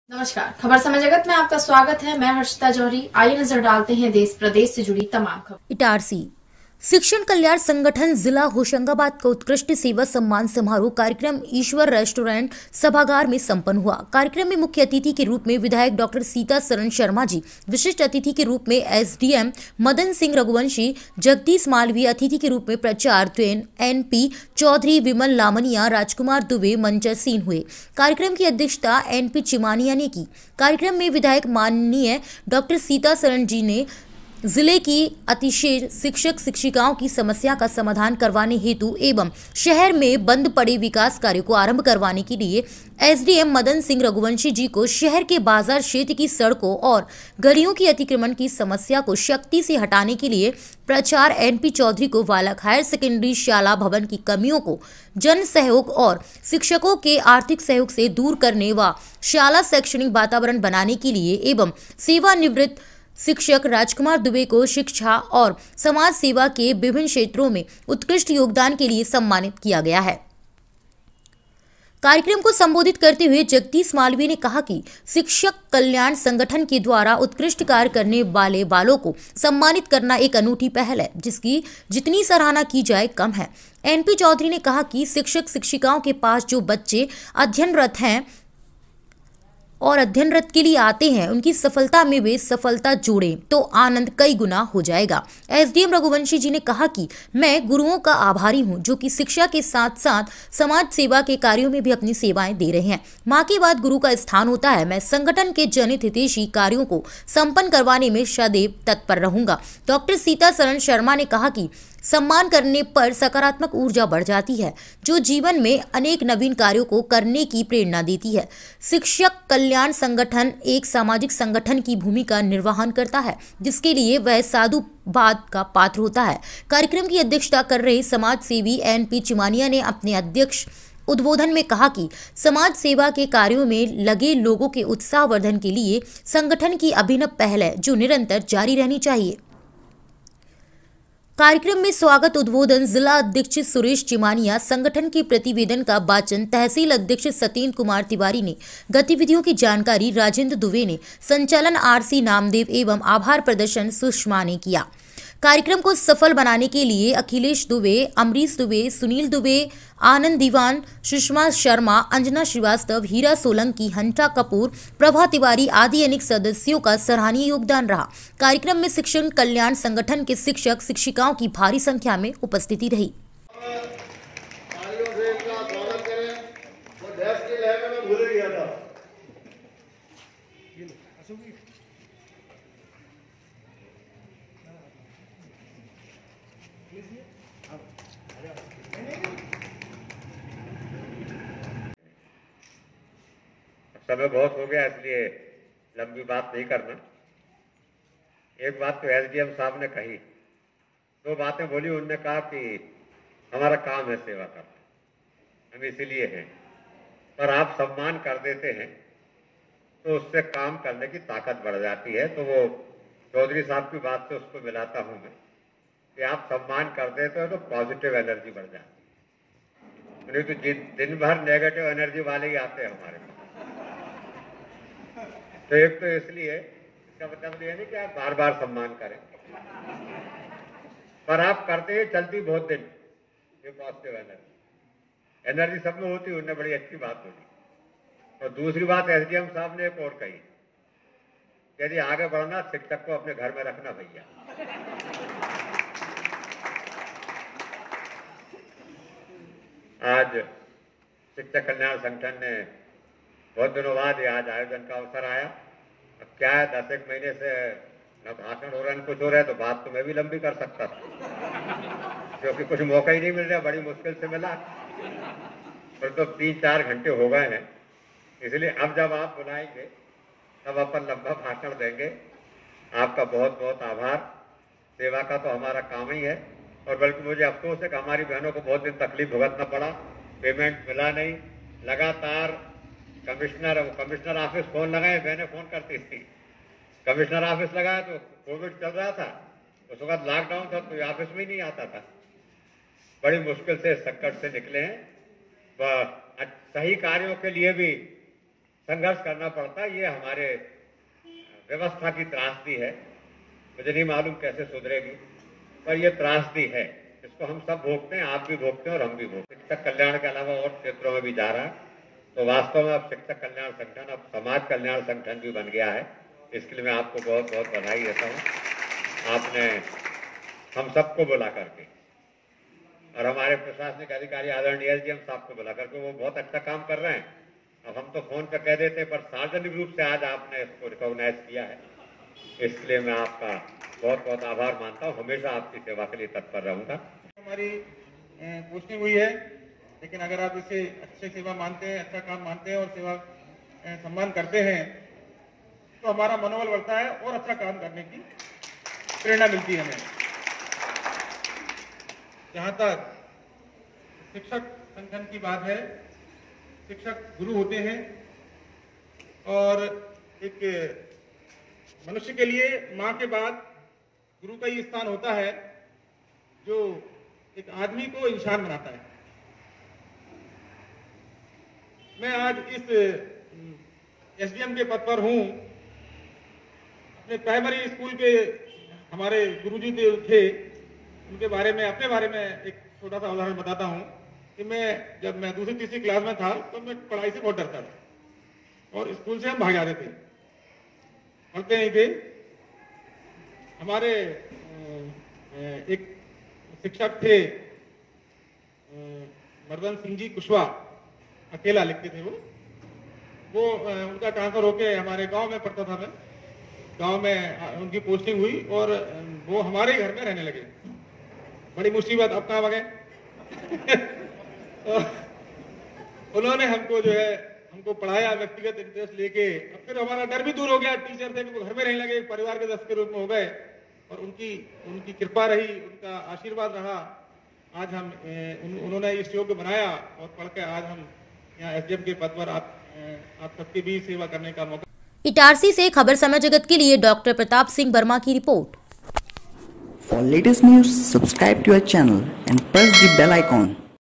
नमस्कार, खबर समय जगत में आपका स्वागत है। मैं हर्षिता जौहरी। आइए नजर डालते हैं देश प्रदेश से जुड़ी तमाम खबर। इटारसी शिक्षण कल्याण संगठन जिला होशंगाबाद का उत्कृष्ट सेवा सम्मान समारोह कार्यक्रम ईश्वर रेस्टोरेंट सभागार में संपन्न हुआ। कार्यक्रम में मुख्य अतिथि के रूप में विधायक डॉक्टर सीता सरन शर्मा जी, विशिष्ट अतिथि के रूप में एसडीएम मदन सिंह रघुवंशी, जगदीश मालवीय, अतिथि के रूप में प्राचार्य एनपी चौधरी, विमल लामनिया, राजकुमार दुबे मंचासीन हुए। कार्यक्रम की अध्यक्षता एनपी चिमानिया ने की। कार्यक्रम में विधायक माननीय डॉक्टर सीता सरन जी ने जिले की अतिशय शिक्षक शिक्षिकाओं की समस्या का समाधान करवाने हेतु एवं शहर में बंद पड़े विकास कार्यों को आरंभ करवाने के लिए एसडीएम मदन सिंह रघुवंशी जी को शहर के बाजार क्षेत्र की सड़कों और गलियों की अतिक्रमण की समस्या को शक्ति से हटाने के लिए प्राचार्य एनपी चौधरी को बालक हायर सेकेंडरी शाला भवन की कमियों को जन सहयोग और शिक्षकों के आर्थिक सहयोग से दूर करने व शाला शैक्षणिक वातावरण बनाने के लिए एवं सेवानिवृत्त शिक्षक राजकुमार दुबे को शिक्षा और समाज सेवा के विभिन्न क्षेत्रों में उत्कृष्ट योगदान के लिए सम्मानित किया गया है। कार्यक्रम को संबोधित करते हुए जगदीश मालवीय ने कहा कि शिक्षक कल्याण संगठन के द्वारा उत्कृष्ट कार्य करने वाले बालों को सम्मानित करना एक अनूठी पहल है, जिसकी जितनी सराहना की जाए कम है। एनपी चौधरी ने कहा कि शिक्षक शिक्षिकाओं के पास जो बच्चे अध्ययनरत हैं और अध्ययनरत के लिए आते हैं, उनकी सफलता में वे सफलता जोड़ें तो आनंद कई गुना हो जाएगा। एसडीएम रघुवंशी जी ने कहा कि मैं गुरुओं का आभारी हूं, जो कि शिक्षा के साथ साथ समाज सेवा के कार्यों में भी अपनी सेवाएं दे रहे हैं। मां के बाद गुरु का स्थान होता है। मैं संगठन के जनहित हितैषी कार्यों को संपन्न करवाने में सदैव तत्पर रहूंगा। डॉक्टर सीता सरन शर्मा ने कहा कि सम्मान करने पर सकारात्मक ऊर्जा बढ़ जाती है, जो जीवन में अनेक नवीन कार्यों को करने की प्रेरणा देती है। शिक्षक कल्याण संगठन एक सामाजिक संगठन की भूमिका निर्वहन करता है, जिसके लिए वह साधुवाद का पात्र होता है। कार्यक्रम की अध्यक्षता कर रहे समाज सेवी एनपी चिमानिया ने अपने अध्यक्ष उद्बोधन में कहा कि समाज सेवा के कार्यों में लगे लोगों के उत्साहवर्धन के लिए संगठन की अभिनव पहल है, जो निरंतर जारी रहनी चाहिए। कार्यक्रम में स्वागत उद्बोधन जिला अध्यक्ष सुरेश चिमानिया, संगठन के प्रतिवेदन का वाचन तहसील अध्यक्ष सत्येंद्र कुमार तिवारी ने, गतिविधियों की जानकारी राजेंद्र दुबे ने, संचालन आरसी नामदेव एवं आभार प्रदर्शन सुषमा ने किया। कार्यक्रम को सफल बनाने के लिए अखिलेश दुबे, अमरीश दुबे, सुनील दुबे, आनंद दीवान, सुषमा शर्मा, अंजना श्रीवास्तव, हीरा सोलंकी, हंटा कपूर, प्रभा तिवारी आदि अनेक सदस्यों का सराहनीय योगदान रहा। कार्यक्रम में शिक्षण कल्याण संगठन के शिक्षक शिक्षिकाओं की भारी संख्या में उपस्थिति रही। समय बहुत हो गया, इसलिए लंबी बात नहीं करना। एक बात तो एसडीएम साहब ने कही, दो बातें बोली। उन्होंने कहा कि हमारा काम है सेवा करना, हम इसीलिए हैं, पर आप सम्मान कर देते हैं तो उससे काम करने की ताकत बढ़ जाती है। तो वो चौधरी साहब की बात से उसको मिलाता हूं मैं कि आप सम्मान कर देते हो तो पॉजिटिव एनर्जी बढ़ जाती है। नहीं तो दिन भर नेगेटिव एनर्जी वाले ही आते हैं हमारे पास। तो एक तो इसलिए इसका मतलब ये नहीं कि आप बार बार सम्मान करें, पर आप करते हैं चलती बहुत दिन ये पॉजिटिव एनर्जी सब में होती है। उन्हें बड़ी अच्छी बात बोली। और दूसरी बात एसडीएम साहब ने एक और कही, यदि आगे बढ़ना शिक्षक को अपने घर में रखना भैया। आज शिक्षक कल्याण संगठन ने बहुत दिनों बाद आज आयोजन का अवसर आया। अब क्या है, 10 महीने से न भाषण हो रहा है न कुछ हो रहा है, तो बात तो मैं भी लंबी कर सकता था, क्योंकि कुछ मौका ही नहीं मिल रहा, बड़ी मुश्किल से मिला। पर तो 3-4 घंटे हो गए हैं, इसलिए अब जब आप बुलाएंगे तब अपन लंबा भाषण देंगे। आपका बहुत बहुत आभार। सेवा का तो हमारा काम ही है, और बल्कि मुझे अफसोस है कि हमारी बहनों को बहुत दिन तकलीफ भुगतना पड़ा, पेमेंट मिला नहीं। लगातार कमिश्नर ऑफिस फोन लगाए, मैंने फोन करती थी, कमिश्नर ऑफिस लगाया तो कोविड चल रहा था, उस वक्त लॉकडाउन था, कोई ऑफिस में ही नहीं आता था। बड़ी मुश्किल से संकट से निकले हैं। सही कार्यों के लिए भी संघर्ष करना पड़ता है। ये हमारे व्यवस्था की त्रासदी है। मुझे नहीं मालूम कैसे सुधरेगी, पर ये त्रासदी है। इसको हम सब भोगते हैं, आप भी भोगते हैं और हम भी भोगते हैं। शिक्षक कल्याण के अलावा और क्षेत्रों में भी जा रहा है, तो वास्तव में अब शिक्षक कल्याण संगठन अब समाज कल्याण संगठन भी बन गया है। इसके लिए मैं आपको बहुत बहुत बधाई देता हूँ। आपने हम सबको बुला करके और हमारे प्रशासनिक अधिकारी आदरणीय एसडीएम साहब को बुला करके, वो बहुत अच्छा काम कर रहे हैं। अब हम तो फोन पे कह देते, पर सार्वजनिक रूप से आज आपने इसको रिकॉग्नाइज किया है। इसके लिए मैं आपका बहुत बहुत आभार मानता हूँ। हमेशा आपकी सेवा के लिए तत्पर रहूंगा। हमारी पोस्टिंग हुई है, लेकिन अगर आप इसे अच्छे सेवा मानते हैं, अच्छा काम मानते हैं और सेवा सम्मान करते हैं, तो हमारा मनोबल बढ़ता है और अच्छा काम करने की प्रेरणा मिलती है हमें। जहां तक शिक्षक संगठन की बात है, शिक्षक गुरु होते हैं और एक मनुष्य के लिए मां के बाद गुरु का ही स्थान होता है, जो एक आदमी को इंसान बनाता है। मैं आज इस एसडीएम के पद पर हूं। अपने प्राइमरी स्कूल के हमारे गुरुजी थे, उनके बारे में, अपने बारे में एक छोटा सा उदाहरण बताता हूं कि जब मैं दूसरी तीसरी क्लास में था, तो मैं पढ़ाई से बहुत डरता था और स्कूल से हम भाग जाते थे, पढ़ते नहीं थे। हमारे एक शिक्षक थे मर्दन सिंह जी कुशवाहा, अकेला लिखते थे वो उनका ट्रांसफर होके हमारे गांव में पढ़ता था। मैं गांव में उनकी पोस्टिंग हुई और वो हमारे घर में रहने लगे। बड़ी मुसीबत, अब कहाँ गए। तो उन्होंने हमको पढ़ाया व्यक्तिगत इंटरेस्ट लेके। अब फिर हमारा डर भी दूर हो गया, टीचर थे वो घर में रहने लगे, परिवार के सदस्य के रूप में हो गए और उनकी कृपा रही, उनका आशीर्वाद रहा। आज हम उन्होंने इस योग्य बनाया और पढ़ के आज हम यहाँ एसडीएम के पद पर आप सबके भी सेवा करने का मौका। इटारसी से खबर समय जगत के लिए डॉक्टर प्रताप सिंह वर्मा की report. For latest news, subscribe to our channel and press the bell icon.